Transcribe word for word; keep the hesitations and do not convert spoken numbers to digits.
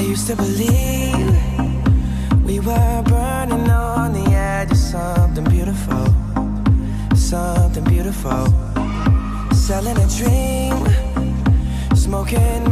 used to believe we were burning on the edge of something beautiful, something beautiful. Selling a dream, smoking